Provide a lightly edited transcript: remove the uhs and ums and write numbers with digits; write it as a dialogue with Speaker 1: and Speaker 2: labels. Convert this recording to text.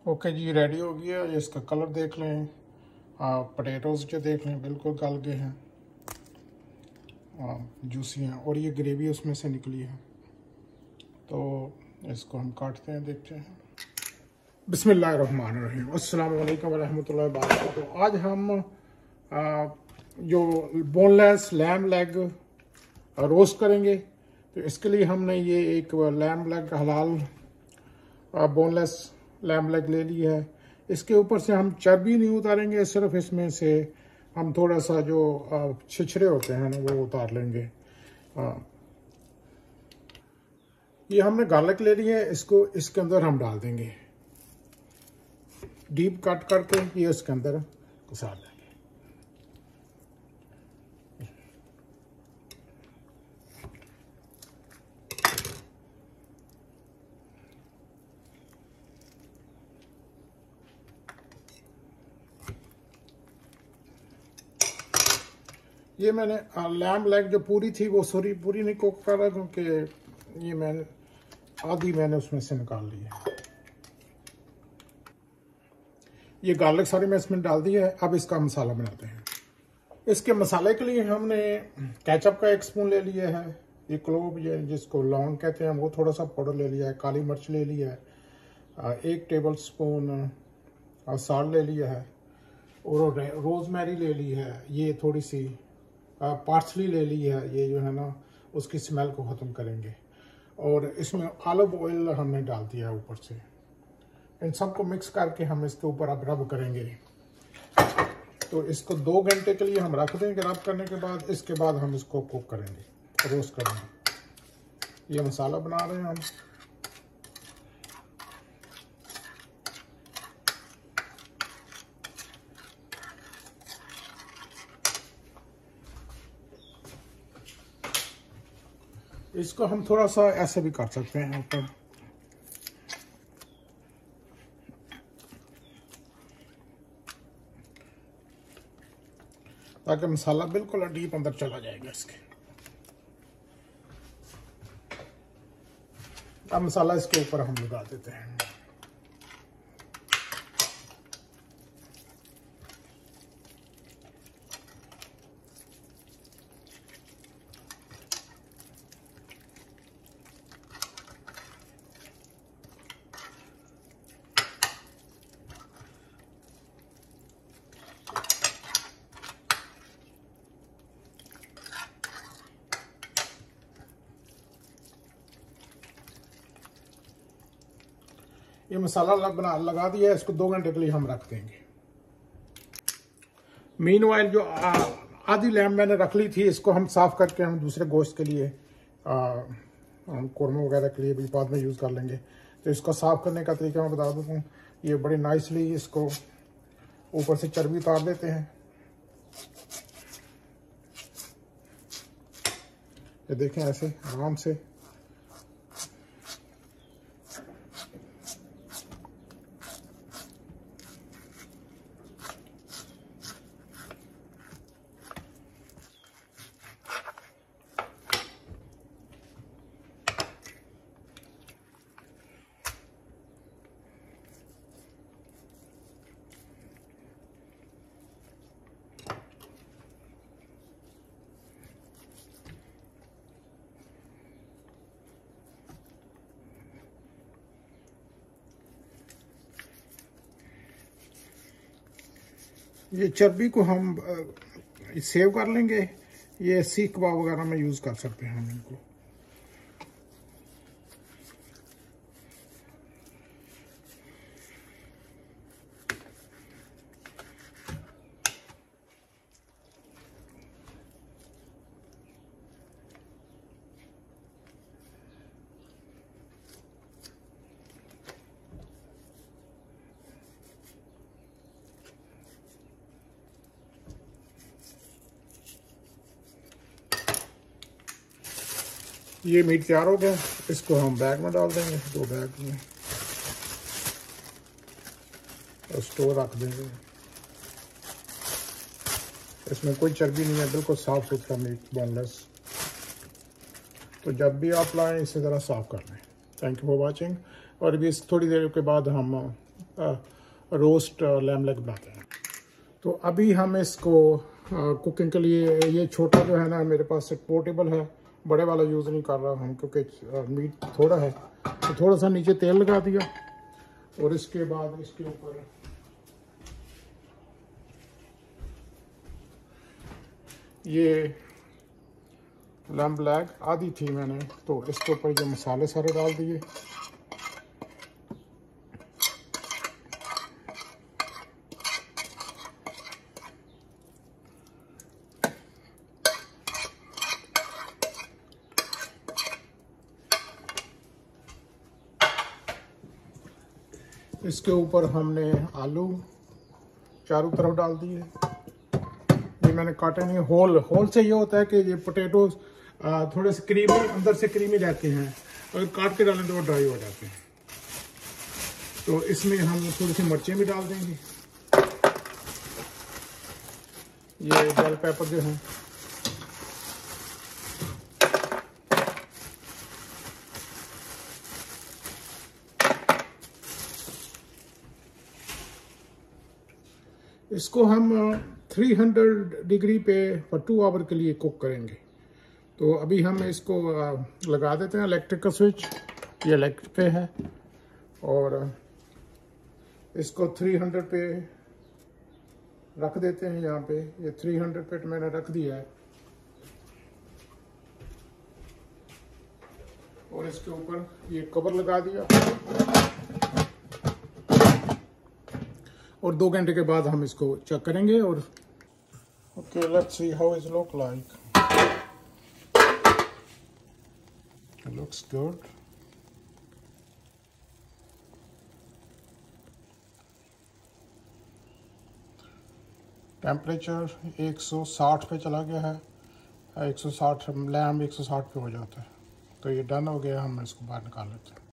Speaker 1: Okay जी, ready हो गया। ये इसका कलर देख लें। पोटैटोज़ जो देख लें बिल्कुल गल गए हैं, जूसी हैं, और ये ग्रेवी उसमें से निकली है। तो इसको हम काटते हैं, देखते हैं। बिस्मिल्लाहिर्रहमानिर्रहीम, अस्सलाम वालेकुम वरहमतुल्लाहि वबरकातुहू। तो आज हम जो बोनलेस लैम लेग रोस्ट करेंगे। तो इसके लिए हमने ये एक लैम लेग हलाल बोनलेस लैम लेग ले ली है। इसके ऊपर से हम चर्बी नहीं उतारेंगे, सिर्फ इसमें से हम थोड़ा सा जो छिछरे होते हैं ना वो उतार लेंगे। ये हमने गार्लिक ले ली है, इसको इसके अंदर हम डाल देंगे, डीप कट करके ये इसके अंदर घुसा देंगे। ये मैंने लैम लेग जो पूरी थी वो पूरी नहीं कुक कर रहा, क्योंकि ये मैंने आधी उसमें से निकाल ली है। ये गार्लिक सारी मैं इसमें डाल दी है। अब इसका मसाला बनाते हैं। इसके मसाले के लिए हमने केचप का 1 स्पून ले लिया है, ये क्लोव ये जिसको लौंग कहते हैं वो थोड़ा सा पाउडर ले लिया है, काली मिर्च ले लिया है, 1 टेबल स्पून साल्ट ले लिया है, और रोजमेरी ले ली है, ये थोड़ी सी पार्सली ले ली है, ये जो है ना उसकी स्मेल को ख़त्म करेंगे। और इसमें ऑलिव ऑयल हमने डाल दिया है ऊपर से। इन सबको मिक्स करके हम इसके ऊपर अब रब करेंगे। तो इसको 2 घंटे के लिए हम रख देंगे। रब करने के बाद इसके बाद हम इसको कुक करेंगे, रोस्ट करेंगे। ये मसाला बना रहे हैं हम। इसको हम थोड़ा सा ऐसे भी कर सकते हैं ऊपर, ताकि मसाला बिल्कुल डीप अंदर चला जाएगा इसके। अब मसाला इसके ऊपर हम लगा देते हैं। ये मसाला लगा दिया है, इसको 2 घंटे के लिए हम रख देंगे। मीनवाइल जो आधी लैम मैंने रख ली थी, इसको हम साफ करके हम दूसरे गोश्त के लिए हम कौरमा वगैरह के लिए भी बाद में यूज़ कर लेंगे। तो इसको साफ करने का तरीका मैं बता दूँ। ये बड़ी नाइसली इसको ऊपर से चर्बी उतार देते हैं। ये देखें, ऐसे आराम से। ये चर्बी को हम सेव कर लेंगे। ये सीख कबाब वगैरह में यूज़ कर सकते हैं हम इनको। ये मीट तैयार हो गया, इसको हम बैग में डाल देंगे, 2 बैग में, और स्टोर रख देंगे। इसमें कोई चर्बी नहीं है, बिल्कुल साफ सुथरा मीट, बोनलेस। तो जब भी आप लाएं इसी तरह साफ कर लें। Thank you for watching. और भी थोड़ी देर के बाद हम रोस्ट लैम लेग बनाते हैं। तो अभी हम इसको कुकिंग के लिए, ये छोटा जो है ना मेरे पास एक पोर्टेबल है, बड़े वाला यूज़ नहीं कर रहा हम क्योंकि मीट थोड़ा है। तो थोड़ा सा नीचे तेल लगा दिया और इसके बाद इसके ऊपर ये लैम्ब लेग आधी थी मैंने, तो इसके ऊपर जो मसाले सारे डाल दिए। इसके ऊपर हमने आलू चारों तरफ डाल दिए। ये मैंने काटे नहीं, होल से ये होता है कि ये पोटैटोज थोड़े से क्रीमी, अंदर से क्रीमी रहते हैं, अगर काट के डालें तो वो ड्राई हो जाते हैं। तो इसमें हम थोड़ी सी मिर्चें भी डाल देंगे। ये बेल पेपर जो है, इसको हम 300 डिग्री पे फॉर 2 आवर के लिए कुक करेंगे। तो अभी हम इसको लगा देते हैं इलेक्ट्रिक का स्विच, ये इलेक्ट्रिक पे है, और इसको 300 पे रख देते हैं। यहाँ पे ये 300 पे मैंने रख दिया है, और इसके ऊपर ये कवर लगा दिया, और 2 घंटे के बाद हम इसको चेक करेंगे। और okay, let's see how it look like. It looks good. Temperature 160 पे चला गया है, 160 लैम्ब 160 पे हो जाता है। तो ये डन हो गया, हम इसको बाहर निकाल लेते हैं।